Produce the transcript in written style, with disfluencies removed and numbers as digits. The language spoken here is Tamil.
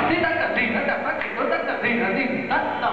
Đi tất cả gì nó đặt phát triển tất cả gì là gì đó.